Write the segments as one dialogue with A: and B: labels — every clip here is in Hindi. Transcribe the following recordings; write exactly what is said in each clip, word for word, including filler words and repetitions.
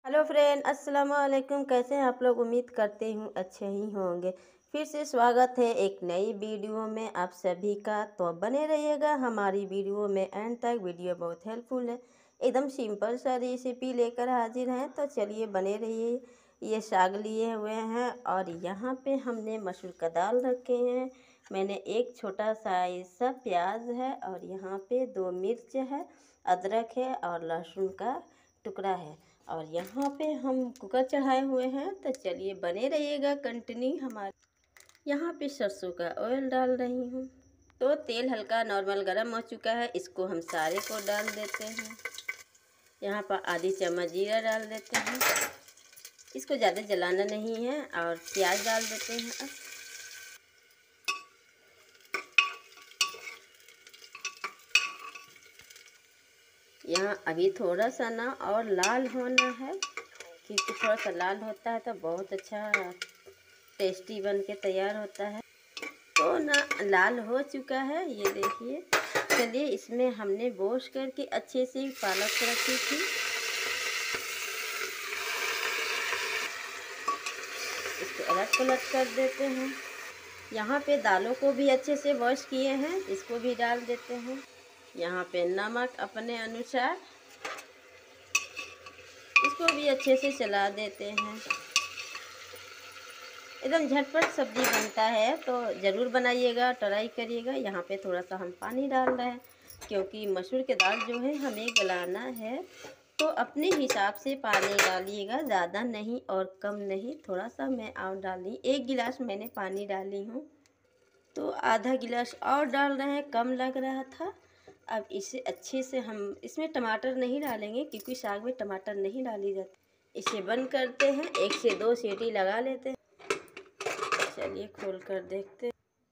A: हेलो फ्रेंड, अस्सलाम वालेकुम। कैसे हैं आप लोग? उम्मीद करते हूँ अच्छे ही होंगे। फिर से स्वागत है एक नई वीडियो में आप सभी का। तो बने रहिएगा हमारी वीडियो में एंड तक। वीडियो बहुत हेल्पफुल है, एकदम सिंपल सा रेसिपी लेकर हाजिर हैं। तो चलिए बने रहिए। ये साग लिए हुए हैं और यहाँ पे हमने मसूर का दाल रखे हैं। मैंने एक छोटा साइज सा प्याज है और यहाँ पे दो मिर्च है, अदरक है और लहसुन का टुकड़ा है। और यहाँ पे हम कुकर चढ़ाए हुए हैं। तो चलिए बने रहिएगा कंटिन्यू हमारे। यहाँ पे सरसों का ऑयल डाल रही हूँ। तो तेल हल्का नॉर्मल गरम हो चुका है, इसको हम सारे को डाल देते हैं। यहाँ पर आधी चम्मच जीरा डाल देते हैं, इसको ज़्यादा जलाना नहीं है। और प्याज डाल देते हैं अब। यहाँ अभी थोड़ा सा ना और लाल होना है, क्योंकि थोड़ा सा लाल होता है तो बहुत अच्छा टेस्टी बन के तैयार होता है। तो ना लाल हो चुका है, ये देखिए। चलिए इसमें हमने वॉश करके अच्छे से पालक रखी थी, इसको अलट पलट कर देते हैं। यहाँ पे दालों को भी अच्छे से वॉश किए हैं, इसको भी डाल देते हैं। यहाँ पे नमक अपने अनुसार, इसको भी अच्छे से चला देते हैं। एकदम झटपट सब्जी बनता है, तो ज़रूर बनाइएगा, ट्राई करिएगा। यहाँ पे थोड़ा सा हम पानी डाल रहे हैं, क्योंकि मसूर के दाल जो है हमें गलाना है। तो अपने हिसाब से पानी डालिएगा, ज़्यादा नहीं और कम नहीं। थोड़ा सा मैं और डाली, एक गिलास मैंने पानी डाली हूँ, तो आधा गिलास और डाल रहे हैं, कम लग रहा था। अब इसे अच्छे से हम, इसमें टमाटर नहीं डालेंगे क्योंकि साग में टमाटर नहीं डाली जाती। इसे बंद करते हैं, एक से दो सीटी लगा लेते हैं। चलिए खोल कर देखते।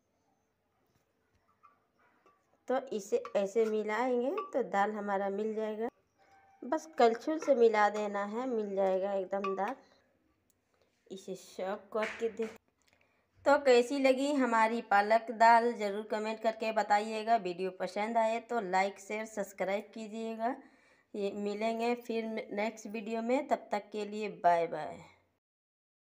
A: तो इसे ऐसे मिलाएंगे तो दाल हमारा मिल जाएगा। बस कलछुल से मिला देना है, मिल जाएगा एकदम दाल। इसे सर्व करके देख। तो कैसी लगी हमारी पालक दाल ज़रूर कमेंट करके बताइएगा। वीडियो पसंद आए तो लाइक शेयर सब्सक्राइब कीजिएगा। ये मिलेंगे फिर नेक्स्ट वीडियो में, तब तक के लिए बाय बाय।